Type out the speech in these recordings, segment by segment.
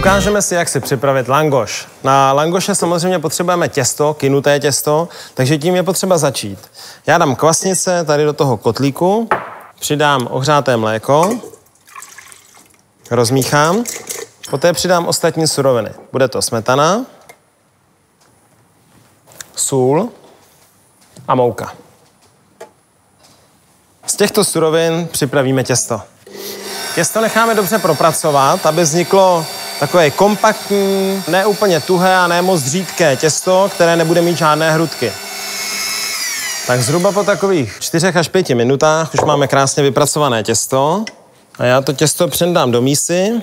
Ukážeme si, jak si připravit langoš. Na langoše samozřejmě potřebujeme těsto, kynuté těsto, takže tím je potřeba začít. Já dám kvasnice tady do toho kotlíku, přidám ohřáté mléko, rozmíchám, poté přidám ostatní suroviny. Bude to smetana, sůl a mouka. Z těchto surovin připravíme těsto. Těsto necháme dobře propracovat, aby vzniklo takové kompaktní, ne úplně tuhé a ne moc řídké těsto, které nebude mít žádné hrudky. Tak zhruba po takových 4 až 5 minutách už máme krásně vypracované těsto. A já to těsto přendám do mísy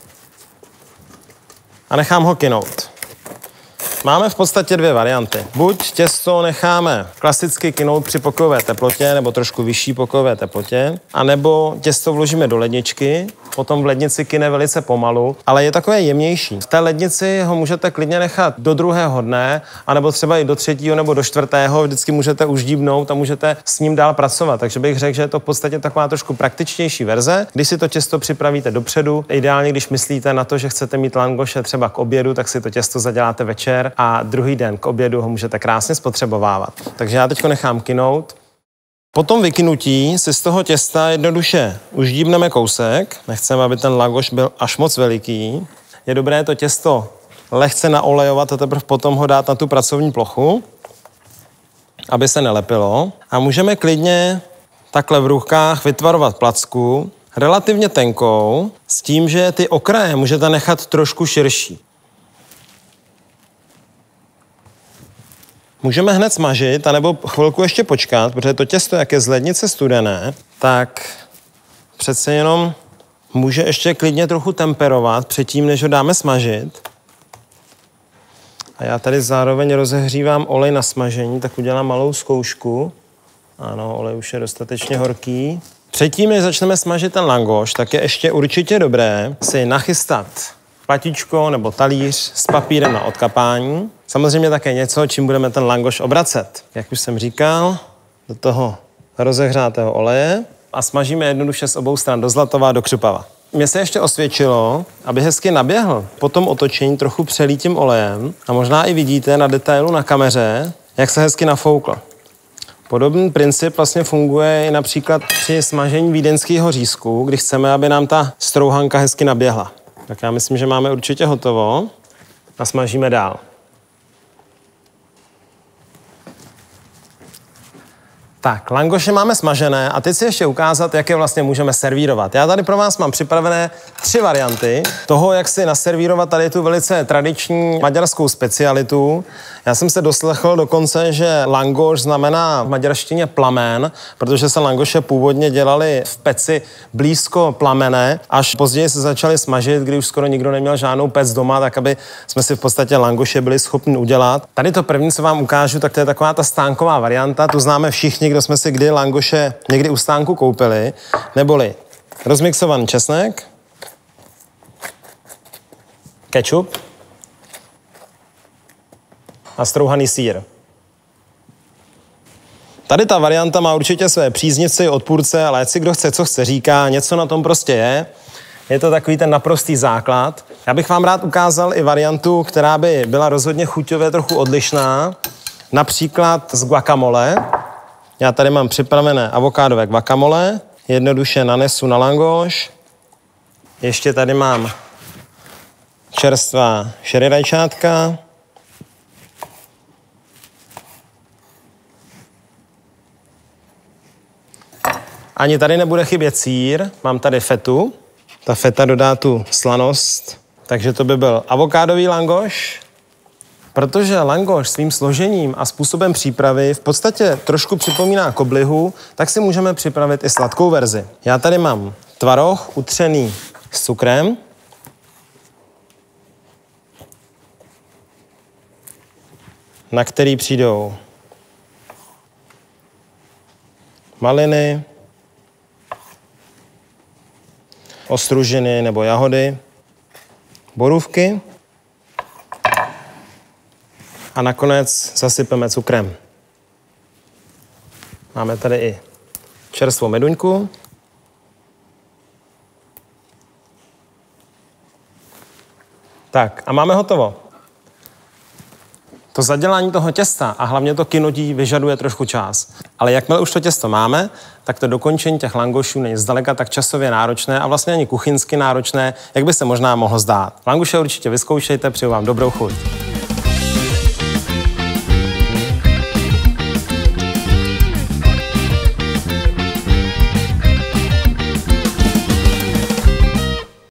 a nechám ho kynout. Máme v podstatě 2 varianty. Buď těsto necháme klasicky kynout při pokojové teplotě nebo trošku vyšší pokojové teplotě, anebo těsto vložíme do ledničky, potom v lednici kyne velice pomalu, ale je takové jemnější. V té lednici ho můžete klidně nechat do 2. dne, anebo třeba i do 3. nebo do 4. Vždycky můžete už díbnout a můžete s ním dál pracovat. Takže bych řekl, že je to v podstatě taková trošku praktičtější verze. Když si to těsto připravíte dopředu, ideálně když myslíte na to, že chcete mít langoše třeba k obědu, tak si to těsto zaděláte večer a druhý den k obědu ho můžete krásně spotřebovávat. Takže já teď nechám kynout. Po tom vykynutí si z toho těsta jednoduše uždíbneme kousek. Nechceme, aby ten langoš byl až moc veliký. Je dobré to těsto lehce naolejovat a teprve potom ho dát na tu pracovní plochu, aby se nelepilo. A můžeme klidně takhle v rukách vytvarovat placku, relativně tenkou, s tím, že ty okraje můžete nechat trošku širší. Můžeme hned smažit, anebo chvilku ještě počkat, protože to těsto, jak je z lednice studené, tak přece jenom může ještě klidně trochu temperovat předtím, než ho dáme smažit. A já tady zároveň rozehřívám olej na smažení, tak udělám malou zkoušku. Ano, olej už je dostatečně horký. Předtím, než začneme smažit ten langoš, tak je ještě určitě dobré si nachystat platičko nebo talíř s papírem na odkapání. Samozřejmě také něco, čím budeme ten langoš obracet. Jak už jsem říkal, do toho rozehřátého oleje a smažíme jednoduše z obou stran do zlatova, do křupava. Mně se ještě osvědčilo, aby hezky naběhl po tom otočení trochu přelítím olejem a možná i vidíte na detailu na kameře, jak se hezky nafoukl. Podobný princip vlastně funguje i například při smažení vídeňského řízku, kdy chceme, aby nám ta strouhanka hezky naběhla. Tak já myslím, že máme určitě hotovo a smažíme dál. Tak, langoše máme smažené a teď si ještě ukázat, jak je vlastně můžeme servírovat. Já tady pro vás mám připravené 3 varianty toho, jak si naservírovat tady tu velice tradiční maďarskou specialitu. Já jsem se doslechl dokonce, že langoš znamená v maďarštině plamen, protože se langoše původně dělaly v peci blízko plamene, až později se začaly smažit, když už skoro nikdo neměl žádnou pec doma, tak aby jsme si v podstatě langoše byli schopni udělat. Tady to první, co vám ukážu, tak to je taková ta stánková varianta, tu známe všichni, kdo jsme si kdy langoše někdy u stánku koupili, neboli rozmixovaný česnek, kečup a strouhaný sýr. Tady ta varianta má určitě své příznivce, odpůrce, ale ať si kdo chce, co chce, říká, něco na tom prostě je. Je to takový ten naprostý základ. Já bych vám rád ukázal i variantu, která by byla rozhodně chuťově trochu odlišná, například z guacamole. Já tady mám připravené avokádové guacamole, jednoduše nanesu na langoš. Ještě tady mám čerstvá sherry rajčátka. Ani tady nebude chybět sýr, mám tady fetu. Ta feta dodá tu slanost, takže to by byl avokádový langoš. Protože langoš svým složením a způsobem přípravy v podstatě trošku připomíná koblihu, tak si můžeme připravit i sladkou verzi. Já tady mám tvaroh utřený s cukrem. Na který přijdou maliny, ostružiny nebo jahody, borůvky a nakonec zasypeme cukrem. Máme tady i čerstvou meduňku. Tak a máme hotovo. To zadělání toho těsta a hlavně to kynutí vyžaduje trošku čas. Ale jakmile už to těsto máme, tak to dokončení těch langošů není zdaleka tak časově náročné a vlastně ani kuchyňsky náročné, jak by se možná mohlo zdát. Langoše určitě vyzkoušejte, přeju vám dobrou chuť.